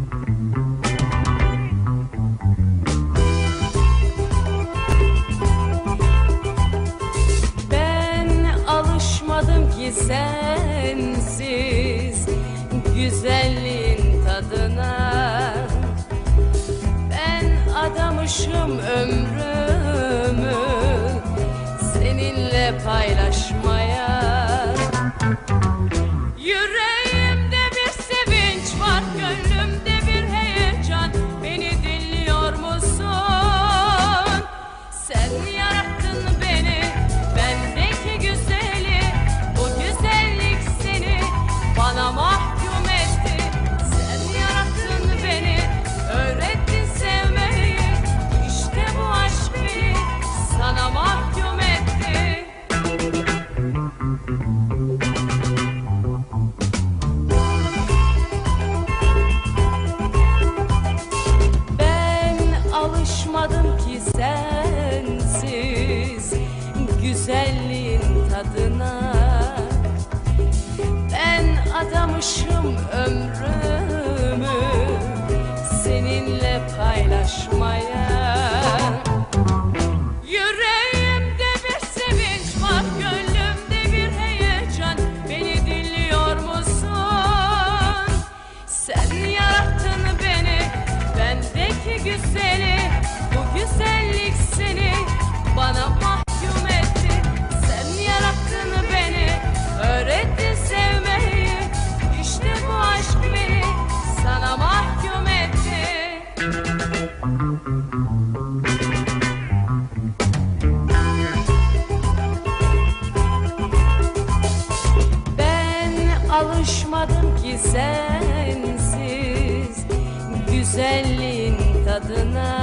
Ki sensiz güzelliğin tadına, ben adamışım ömrümü seninle paylaşmaya. Yüreğimde bir sevinç var, gönlümde bir heyecan. Beni dinliyor musun? Sen yarattın beni, bendeki güzeli. Bu güzellik seni bana mahkum etti. Sen yarattın beni, öğrettin sevmeyi. İşte bu aşk beni sana mahkum etti. Ben alışmadım ki sensiz güzelliğin tadına. Ben adamışım ömrümü seninle paylaşmaya. Yüreğimde bir sevinç var, gönlümde bir heyecan. Beni dinliyor musun? Sen yarattın beni, bendeki güzeli. Bu güzellik seni bana mahkum etti. Sen yarattın beni, öğrettin sevmeyi. İşte bu aşk beni sana mahkum etti. Ben alışmadım ki sensiz güzelliğin tadına.